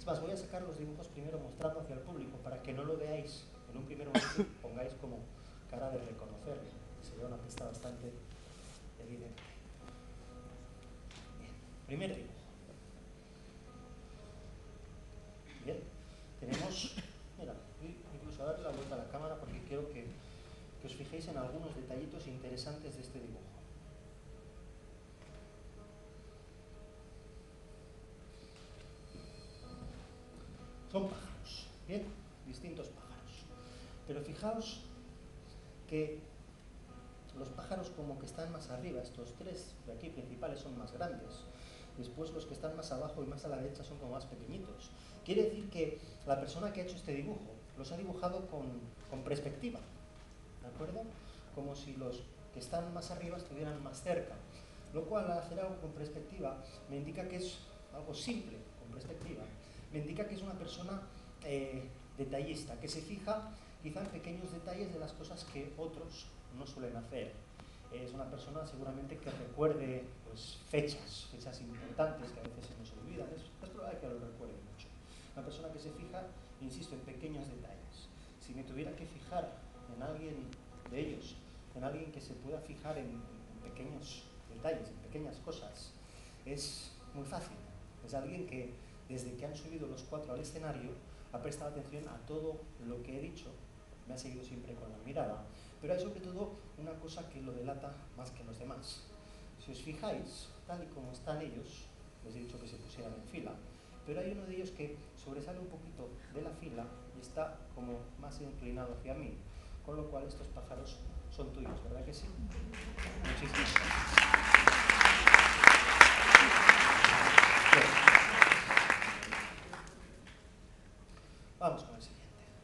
más, voy a sacar los dibujos primero mostrando hacia el público para que no lo veáis en un primer momento y pongáis como cara de reconocerlo. Se ve una pista bastante evidente. Bien, primer dibujo. Bien, tenemos, mira, incluso a darle la vuelta a la cámara porque quiero que os fijéis en algunos detallitos interesantes de este dibujo. Son pájaros, bien, distintos pájaros. Pero fijaos que los pájaros como que están más arriba, estos tres de aquí principales son más grandes. Después los que están más abajo y más a la derecha son como más pequeñitos. Quiere decir que la persona que ha hecho este dibujo los ha dibujado con perspectiva, ¿de acuerdo? Como si los que están más arriba estuvieran más cerca. Lo cual, al hacer algo con perspectiva, me indica que es algo simple, con perspectiva. Me indica que es una persona detallista, que se fija quizá en pequeños detalles de las cosas que otros no suelen hacer. Es una persona seguramente que recuerde pues, fechas importantes que a veces se nos olvidan. Es probable que lo recuerde mucho. Una persona que se fija, insisto, en pequeños detalles. Si me tuviera que fijar en alguien de ellos, en alguien que se pueda fijar en pequeños detalles, en pequeñas cosas, es muy fácil. Es alguien que desde que han subido los cuatro al escenario ha prestado atención a todo lo que he dicho, me ha seguido siempre con la mirada, pero hay sobre todo una cosa que lo delata más que los demás. Si os fijáis, tal y como están ellos, les he dicho que se pusieran en fila, pero hay uno de ellos que sobresale un poquito de la fila y está como más inclinado hacia mí, con lo cual estos pájaros son tuyos, ¿verdad que sí? Muchísimas gracias. Vamos con el siguiente.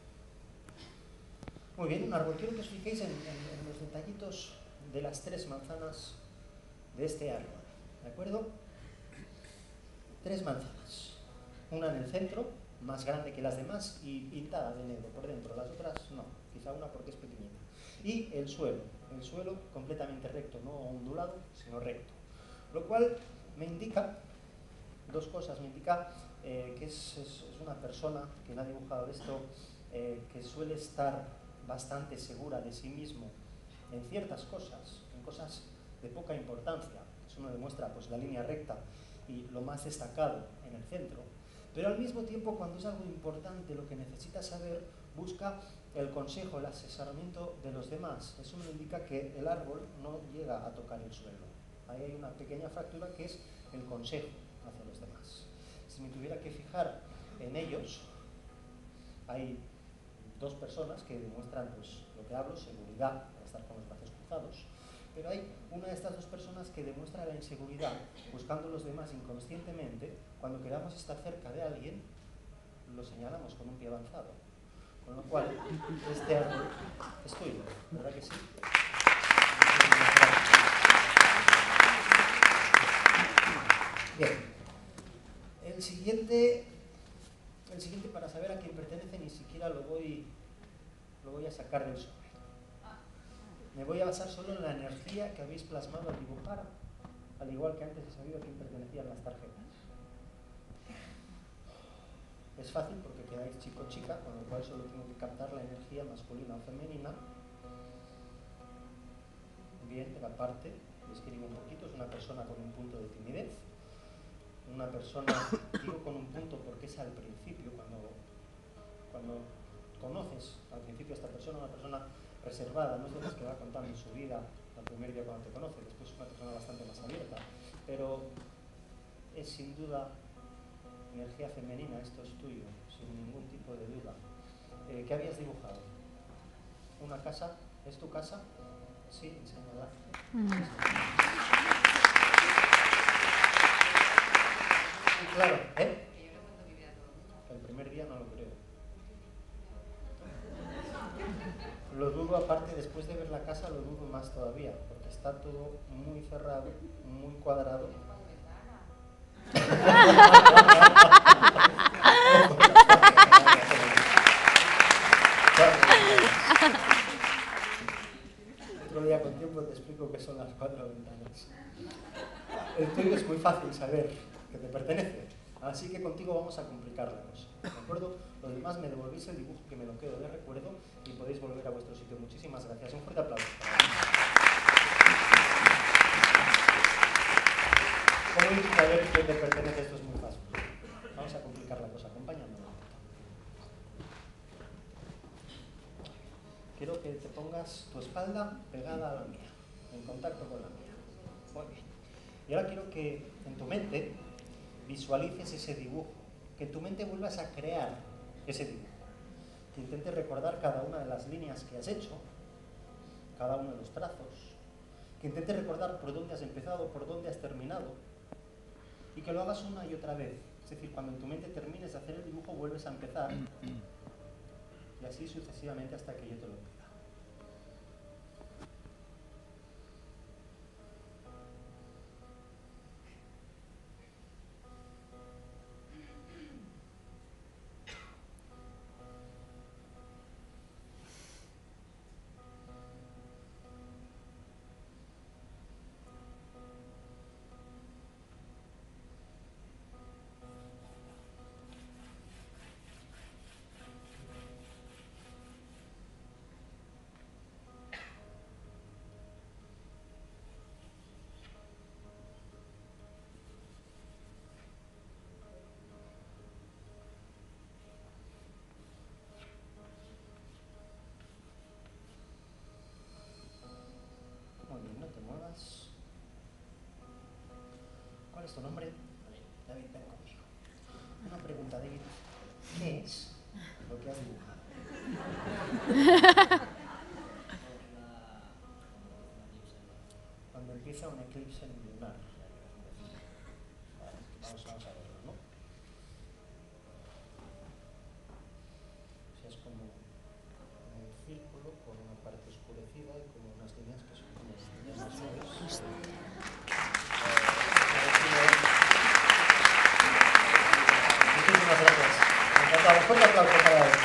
Muy bien, un árbol. Quiero que os fijéis en los detallitos de las tres manzanas de este árbol, ¿de acuerdo? Tres manzanas. Una en el centro, más grande que las demás y pintada de negro por dentro. Las otras no, quizá una porque es pequeñita. Y el suelo completamente recto, no ondulado, sino recto. Lo cual me indica dos cosas. Me indica que es una persona que me ha dibujado esto, que suele estar bastante segura de sí mismo en ciertas cosas, en cosas de poca importancia. Eso me demuestra pues, la línea recta y lo más destacado en el centro. Pero al mismo tiempo, cuando es algo importante, lo que necesita saber, busca el consejo, el asesoramiento de los demás. Eso me indica que el árbol no llega a tocar el suelo. Ahí hay una pequeña fractura que es el consejo hacia los demás. Si me tuviera que fijar en ellos, hay dos personas que demuestran pues, lo que hablo, seguridad, para estar con los brazos cruzados, pero hay una de estas dos personas que demuestra la inseguridad buscando a los demás inconscientemente. Cuando queramos estar cerca de alguien, lo señalamos con un pie avanzado, con lo cual este árbol es tuyo, ¿verdad que sí? Bien, el siguiente para saber a quién pertenece ni siquiera lo voy a sacar del sobre. Me voy a basar solo en la energía que habéis plasmado al dibujar, al igual que antes he sabido a quién pertenecían las tarjetas. Es fácil porque quedáis chico-chica, con lo cual solo tengo que captar la energía masculina o femenina. Bien, de la parte, describo un poquito, es una persona con un punto de timidez, una persona, digo con un punto porque es al principio, cuando conoces al principio a esta persona, una persona reservada, no es de las que va contando en su vida al primer día cuando te conoce, después es una persona bastante más abierta, pero es sin duda energía femenina, esto es tuyo, sin ningún tipo de duda. ¿Qué habías dibujado? ¿Una casa? ¿Es tu casa? Sí, enséñala. Claro, ¿eh? El primer día no lo creo. Lo dudo, aparte, después de ver la casa, lo dudo más todavía, porque está todo muy cerrado, muy cuadrado. Otro día con tiempo te explico qué son las 4 ventanas. El tuyo es muy fácil saber que te pertenece. Así que contigo vamos a complicar la cosa, ¿de acuerdo? Los demás me devolvéis el dibujo que me lo quedo de recuerdo y podéis volver a vuestro sitio. Muchísimas gracias. Un fuerte aplauso. Como dice, a ver quién te pertenece, esto es muy fácil. Vamos a complicar la cosa, acompáñame. Quiero que te pongas tu espalda pegada a la mía, en contacto con la mía. Muy bien. Y ahora quiero que en tu mente visualices ese dibujo, que en tu mente vuelvas a crear ese dibujo, que intentes recordar cada una de las líneas que has hecho, cada uno de los trazos, que intentes recordar por dónde has empezado, por dónde has terminado, y que lo hagas una y otra vez. Es decir, cuando en tu mente termines de hacer el dibujo, vuelves a empezar, y así sucesivamente hasta que yo te lo pida. Muy bien, no te muevas. ¿Cuál es tu nombre? David, ven conmigo. Una pregunta, David. ¿Qué es lo que has dibujado? Cuando empieza un eclipse lunar. Vamos a verlo, ¿no? O sea, es como un círculo con una parte oscurecida y como unas líneas que son como líneas más suaves. Muchísimas gracias. Encantado. Fuerte aplauso para él.